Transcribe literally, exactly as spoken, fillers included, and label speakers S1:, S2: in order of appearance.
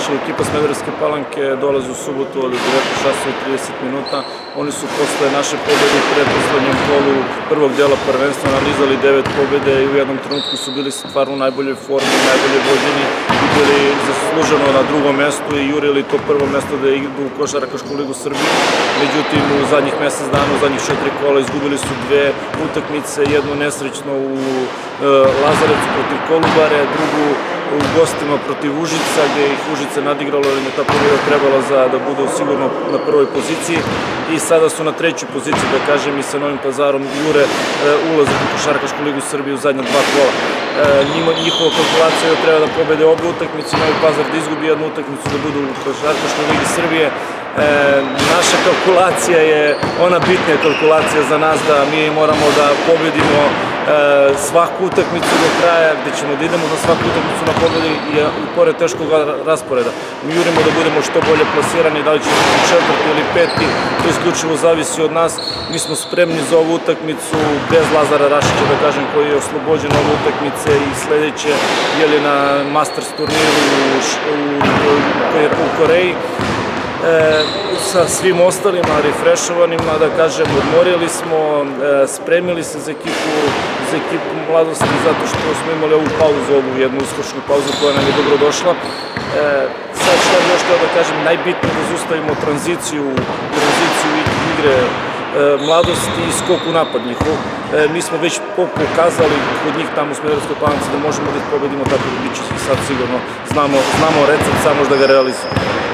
S1: Znači, ekipa Smederevske Palanke dolazi u subotu od devetnaest časova i trideset minuta. Oni su posle naše pobede u pretposlednjem kolu prvog dela prvenstva nalizali devet pobede i u jednom trenutku su bili stvarno u najboljoj formi, najbolje vođeni i bili zasluženo na drugom mestu i jurili to prvo mesto da idu u Košarkašku ligu Srbije. Međutim, u zadnjih mesec dana, u zadnjih četiri kola izgubili su dve utakmice, jednu nesrećno u Lazarevcu protiv Kolubare, drugu u gostima protiv Užica, gde ih Užice nadigralo, jer im je ta pobjeda trebala da budu sigurno na prvoj poziciji i sada su na trećoj poziciji, da kažem, i sa Novim Pazarom jure ulazak u Košarkašku ligu Srbije u zadnja dva kola. Njihova kalkulacija je da treba da pobede obe utakmice, Novi Pazar da izgubi jednu utakmicu, da budu u Košarkaškoj ligi Srbije. Naša kalkulacija je ona bitnija kalkulacija za nas, da mi moramo da pobedimo svaku utakmicu do kraja, gde ćemo da idemo za svaku utakmicu na pobedi i pored teškog rasporeda. Mi jurimo da budemo što bolje plasirani, da li ćemo biti četvrti ili peti, to isključivo zavisi od nas. Mi smo spremni za ovu utakmicu bez Lazara Rašića, da kažem, koji je oslobođen ove utakmice i sledeće je na Masters turniru u Koreji. Sa svim ostalima, refrešovanima, da kažem, odmorili smo, spremili se za ekipu mladosti zato što smo imali ovu pauzu, ovu jednu uskočnu pauzu koja nam je dobro došla. Sad šta još htio da kažem, najbitnije da zaustavimo tranziciju, tranziciju igre mladosti i skok u napad njihov. Mi smo već pokazali kod njih tamo u Smederevskoj Palanci da možemo da ih pobedimo, tako da bit će sad sigurno znamo recept, samo da ga realizujemo.